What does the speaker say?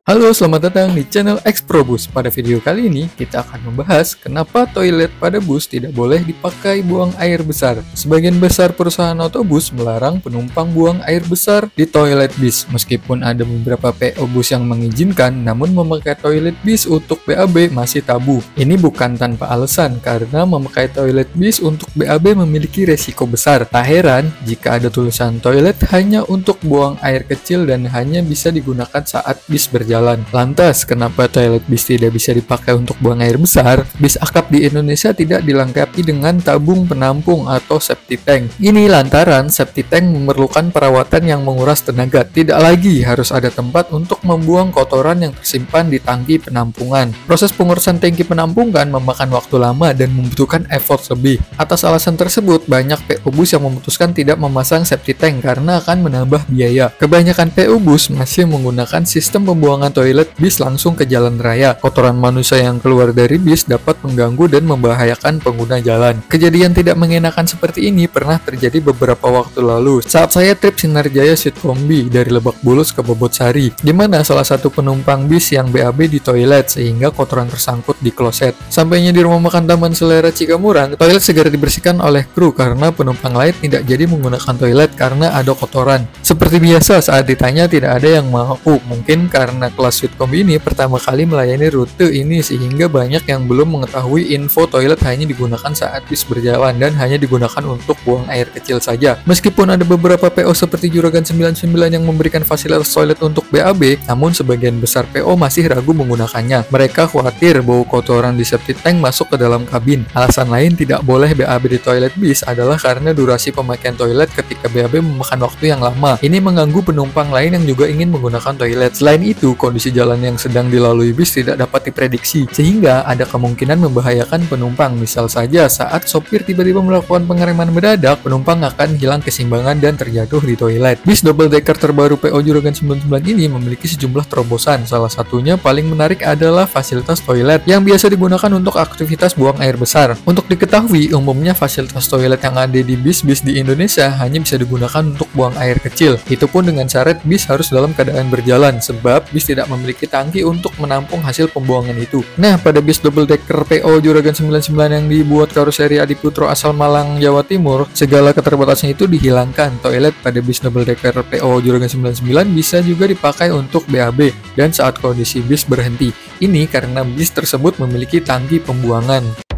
Halo, selamat datang di channel Exprobus. Pada video kali ini, kita akan membahas kenapa toilet pada bus tidak boleh dipakai buang air besar. Sebagian besar perusahaan otobus melarang penumpang buang air besar di toilet bis. Meskipun ada beberapa PO bus yang mengizinkan, namun memakai toilet bis untuk BAB masih tabu. Ini bukan tanpa alasan, karena memakai toilet bis untuk BAB memiliki resiko besar. Tak heran jika ada tulisan toilet hanya untuk buang air kecil dan hanya bisa digunakan saat bis berjalan. Lantas, kenapa toilet bis tidak bisa dipakai untuk buang air besar? Bis akap di Indonesia tidak dilengkapi dengan tabung penampung atau septic tank. Ini lantaran septic tank memerlukan perawatan yang menguras tenaga. Tidak lagi harus ada tempat untuk membuang kotoran yang tersimpan di tangki penampungan. Proses pengurusan tangki penampungan memakan waktu lama dan membutuhkan effort lebih. Atas alasan tersebut, banyak PO bus yang memutuskan tidak memasang septic tank karena akan menambah biaya. Kebanyakan PO bus masih menggunakan sistem pembuangan toilet bis langsung ke jalan raya. Kotoran manusia yang keluar dari bis dapat mengganggu dan membahayakan pengguna jalan. Kejadian tidak mengenakan seperti ini pernah terjadi beberapa waktu lalu saat saya trip Sinarjaya Sitkombi dari Lebak Bulus ke Bobotsari, di mana salah satu penumpang bis yang BAB di toilet sehingga kotoran tersangkut di kloset. Sampainya di rumah makan Taman Selera Cikamurang, toilet segera dibersihkan oleh kru karena penumpang lain tidak jadi menggunakan toilet karena ada kotoran. Seperti biasa, saat ditanya tidak ada yang mengaku, mungkin karena kelas Sitkombi ini pertama kali melayani rute ini sehingga banyak yang belum mengetahui info toilet hanya digunakan saat bis berjalan dan hanya digunakan untuk buang air kecil saja. Meskipun ada beberapa PO seperti Juragan 99 yang memberikan fasilitas toilet untuk BAB, namun sebagian besar PO masih ragu menggunakannya. Mereka khawatir bau kotoran di septic tank masuk ke dalam kabin. Alasan lain tidak boleh BAB di toilet bis adalah karena durasi pemakaian toilet ketika BAB memakan waktu yang lama. Ini mengganggu penumpang lain yang juga ingin menggunakan toilet. Selain itu, kondisi jalan yang sedang dilalui bis tidak dapat diprediksi, sehingga ada kemungkinan membahayakan penumpang. Misal saja, saat sopir tiba-tiba melakukan pengereman mendadak, penumpang akan hilang keseimbangan dan terjatuh di toilet. Bis double decker terbaru PO Juragan 99 ini memiliki sejumlah terobosan. Salah satunya paling menarik adalah fasilitas toilet yang biasa digunakan untuk aktivitas buang air besar. Untuk diketahui, umumnya fasilitas toilet yang ada di bis-bis di Indonesia hanya bisa digunakan untuk buang air kecil. Itu pun dengan syarat bis harus dalam keadaan berjalan, sebab bis tidak memiliki tangki untuk menampung hasil pembuangan itu. Nah, pada bis double decker PO Juragan 99 yang dibuat karoseri Adiputro asal Malang, Jawa Timur, segala keterbatasan itu dihilangkan. Toilet pada bis double decker PO Juragan 99 bisa juga dipakai untuk BAB dan saat kondisi bis berhenti. Ini karena bis tersebut memiliki tangki pembuangan.